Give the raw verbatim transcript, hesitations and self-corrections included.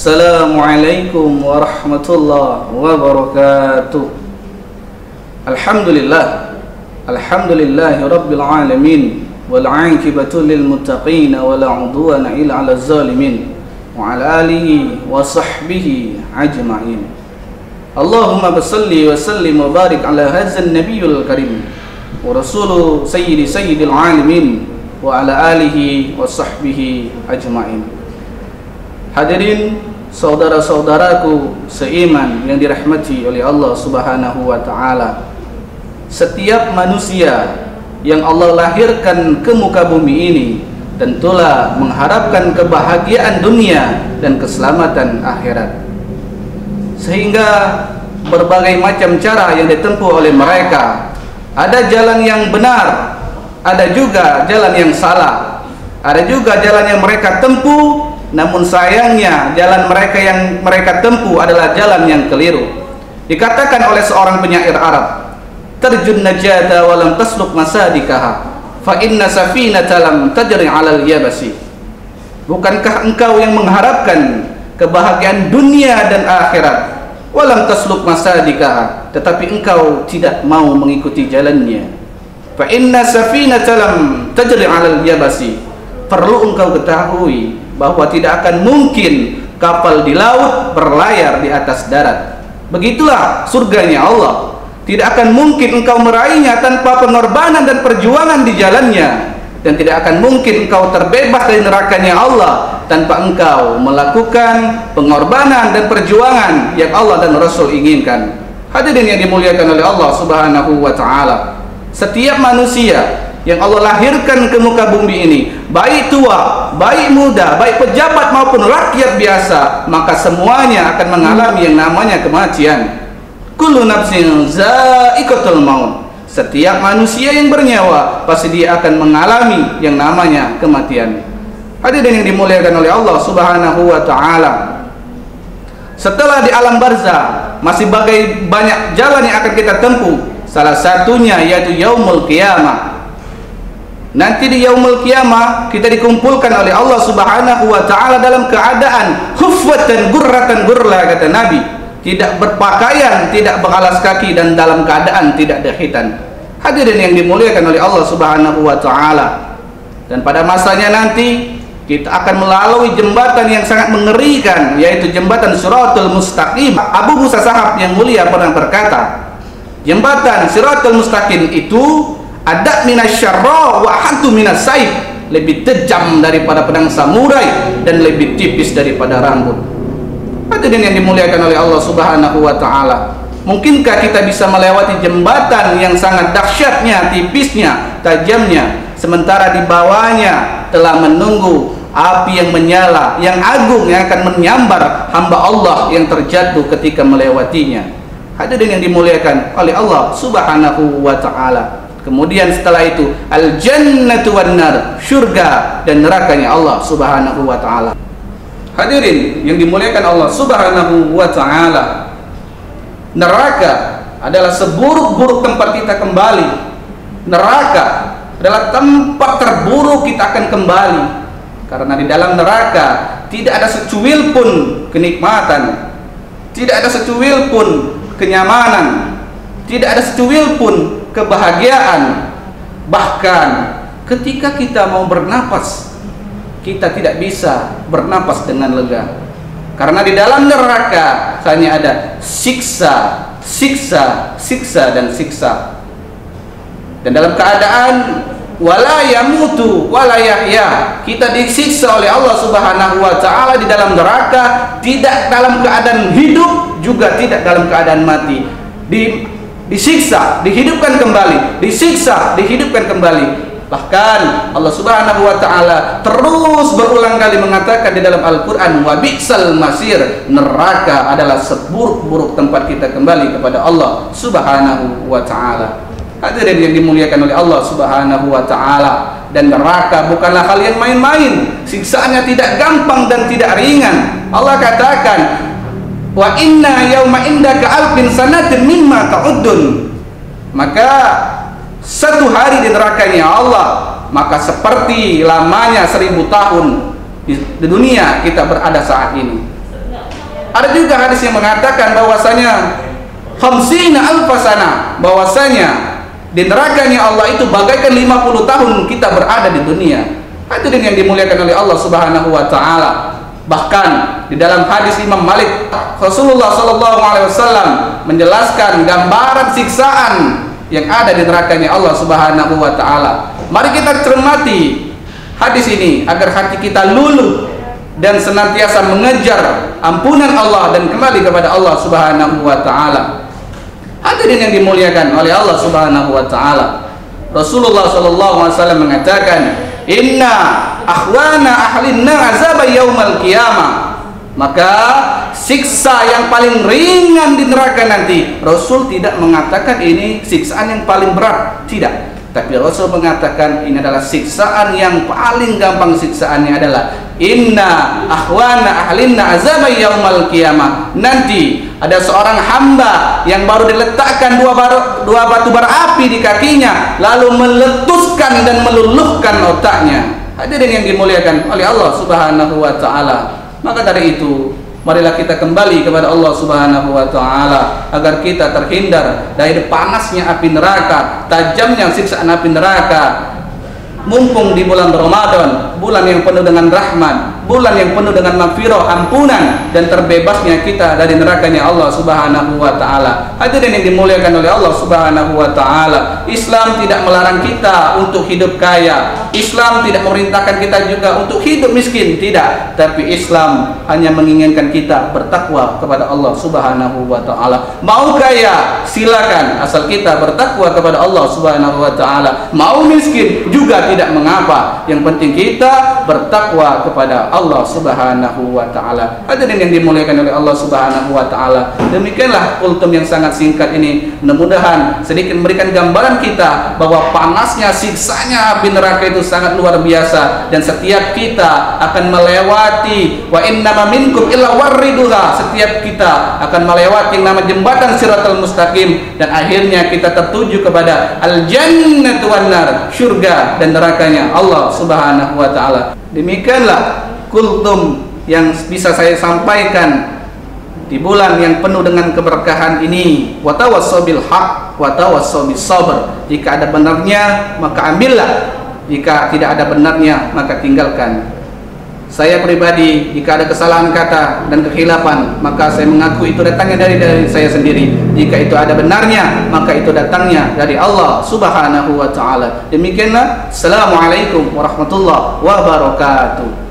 Assalamualaikum warahmatullahi wabarakatuh. Alhamdulillah, alhamdulillahi rabbil alamin, wal 'aqibatu lil muttaqin wa la 'udwana illa 'alal zalimin, wa 'ala alihi wa sahbihi ajma'in. Allahumma basalli wa sallim wa barik ala hadzal nabiyil karim wa rasulu sayyidi sayyidil alamin wa 'ala alihi wa sahbihi ajma'in. Hadirin saudara-saudaraku seiman yang dirahmati oleh Allah Subhanahu wa taala. Setiap manusia yang Allah lahirkan ke muka bumi ini tentulah mengharapkan kebahagiaan dunia dan keselamatan akhirat. Sehingga berbagai macam cara yang ditempuh oleh mereka. Ada jalan yang benar, ada juga jalan yang salah. Ada juga jalan yang mereka tempuh, namun sayangnya jalan mereka yang mereka tempuh adalah jalan yang keliru. Dikatakan oleh seorang penyair Arab, "Tarjun najata wa lam tasluk masadikaha, fa inna safinata lam tajri 'alal yabasi." Bukankah engkau yang mengharapkan kebahagiaan dunia dan akhirat, wa lam tasluk masadikaha, tetapi engkau tidak mau mengikuti jalannya. Fa inna safinata lam tajri 'alal yabasi. Perlu engkau ketahui bahwa tidak akan mungkin kapal di laut berlayar di atas darat. Begitulah surganya Allah. Tidak akan mungkin engkau meraihnya tanpa pengorbanan dan perjuangan di jalannya, dan tidak akan mungkin engkau terbebas dari nerakanya Allah tanpa engkau melakukan pengorbanan dan perjuangan yang Allah dan Rasul inginkan. Hadirin yang dimuliakan oleh Allah Subhanahu wa taala, setiap manusia yang Allah lahirkan ke muka bumi ini, baik tua, baik muda, baik pejabat maupun rakyat biasa, maka semuanya akan mengalami yang namanya kematian. Kullu nafsin za'iqatul maut. Setiap manusia yang bernyawa pasti dia akan mengalami yang namanya kematian. Hadirin yang dimuliakan oleh Allah Subhanahu wa taala, setelah di alam barzah masih bagai banyak jalan yang akan kita tempuh. Salah satunya yaitu yaumul qiyamah. Nanti di yaumul qiyamah kita dikumpulkan oleh Allah Subhanahu wa taala dalam keadaan huffatan gurratan gurla, kata Nabi, tidak berpakaian, tidak beralas kaki, dan dalam keadaan tidak ada khitan. Hadirin yang dimuliakan oleh Allah Subhanahu wa taala. Dan pada masanya nanti kita akan melalui jembatan yang sangat mengerikan, yaitu jembatan Shiratul Mustaqim. Abu Musa Sahab yang mulia pernah berkata, jembatan Shiratul Mustaqim itu ada minasyarra wa hantu minas saif, lebih tajam daripada pedang samurai dan lebih tipis daripada rambut. Hadirin yang dimuliakan oleh Allah Subhanahu wa taala, mungkinkah kita bisa melewati jembatan yang sangat dahsyatnya, tipisnya, tajamnya, sementara di bawahnya telah menunggu api yang menyala, yang agung, yang akan menyambar hamba Allah yang terjatuh ketika melewatinya. Hadirin yang dimuliakan oleh Allah Subhanahu wa taala. Kemudian setelah itu al-jannatu wan nar, surga dan nerakanya Allah Subhanahu wa taala. Hadirin yang dimuliakan Allah Subhanahu wa taala, neraka adalah seburuk-buruk tempat kita kembali. Neraka adalah tempat terburuk kita akan kembali, karena di dalam neraka tidak ada secuil pun kenikmatan, tidak ada secuil pun kenyamanan, tidak ada secuil pun kebahagiaan. Bahkan ketika kita mau bernapas, kita tidak bisa bernapas dengan lega, karena di dalam neraka hanya ada siksa, siksa, siksa dan siksa. Dan dalam keadaan wala yamutu wala yahya, kita disiksa oleh Allah Subhanahu wa taala di dalam neraka, tidak dalam keadaan hidup juga tidak dalam keadaan mati. Di disiksa, dihidupkan kembali, disiksa, dihidupkan kembali. Bahkan Allah Subhanahu wa taala terus berulang kali mengatakan di dalam Al-Qur'an, wa bi'sal masir, neraka adalah seburuk-buruk tempat kita kembali kepada Allah Subhanahu wa taala. Hadirin yang dimuliakan oleh Allah Subhanahu wa taala, dan neraka bukanlah hal yang main-main. Siksaannya tidak gampang dan tidak ringan. Allah katakan, wa inna yauma indaka alfin sanatin mimma ta'uddun. Maka satu hari di nerakanya Allah maka seperti lamanya seribu tahun di dunia kita berada saat ini. Ada juga hadis yang mengatakan bahwasanya khamsina alfasana, bahwasanya di nerakanya Allah itu bagaikan lima puluh tahun kita berada di dunia. Hadirin yang dimuliakan oleh Allah Subhanahu wa taala. Bahkan di dalam hadis Imam Malik, Rasulullah sallallahu alaihi wasallam menjelaskan gambaran siksaan yang ada di nerakanya Allah Subhanahu wa taala. Mari kita cermati hadis ini agar hati kita luluh dan senantiasa mengejar ampunan Allah dan kembali kepada Allah Subhanahu wa taala. Hadirin yang dimuliakan oleh Allah Subhanahu wa taala. Rasulullah sallallahu alaihi wasallam mengatakan, "Inna akhwana ahlin nar azab yaumal qiyamah." Maka siksa yang paling ringan di neraka nanti, Rasul tidak mengatakan ini siksaan yang paling berat, tidak. Tapi Rasul mengatakan ini adalah siksaan yang paling gampang. Siksaannya adalah inna akhwana ahlinna azaba yaumal qiyamah. Nanti ada seorang hamba yang baru diletakkan dua, baru, dua batu bara api di kakinya, lalu meletuskan dan meluluhkan otaknya. Hadirin yang dimuliakan oleh Allah Subhanahu wa taala. Maka dari itu, marilah kita kembali kepada Allah Subhanahu wa taala agar kita terhindar dari panasnya api neraka, tajamnya siksaan api neraka. Mumpung di bulan Ramadan, bulan yang penuh dengan rahmat, bulan yang penuh dengan maghfirah, ampunan dan terbebasnya kita dari nerakanya Allah Subhanahu wa taala. Hadirin yang dimuliakan oleh Allah Subhanahu wa taala, Islam tidak melarang kita untuk hidup kaya. Islam tidak memerintahkan kita juga untuk hidup miskin, tidak. Tapi Islam hanya menginginkan kita bertakwa kepada Allah Subhanahu wa taala. Mau kaya, silakan, asal kita bertakwa kepada Allah Subhanahu wa taala. Mau miskin juga tidak tidak mengapa, yang penting kita bertakwa kepada Allah Subhanahu wa taala. Hadirin yang dimuliakan oleh Allah Subhanahu wa taala, demikianlah kultum yang sangat singkat ini. Mudah-mudahan sedikit memberikan gambaran kita bahwa panasnya siksanya api neraka itu sangat luar biasa, dan setiap kita akan melewati wa innama minkum illa wariduha, setiap kita akan melewati nama jembatan Siratal Mustaqim, dan akhirnya kita tertuju kepada al-jannatu wan nar, surga dan nerakanya Allah Subhanahu wa taala. Demikianlah kultum yang bisa saya sampaikan di bulan yang penuh dengan keberkahan ini. Wa tawassaw bil haq wa tawassaw bis sabr. Jika ada benarnya maka ambillah, jika tidak ada benarnya maka tinggalkan. Saya pribadi, jika ada kesalahan kata dan kekhilafan, maka saya mengaku itu datangnya dari dari saya sendiri. Jika itu ada benarnya, maka itu datangnya dari Allah Subhanahu wa taala. Demikianlah. Assalamualaikum warahmatullahi wabarakatuh.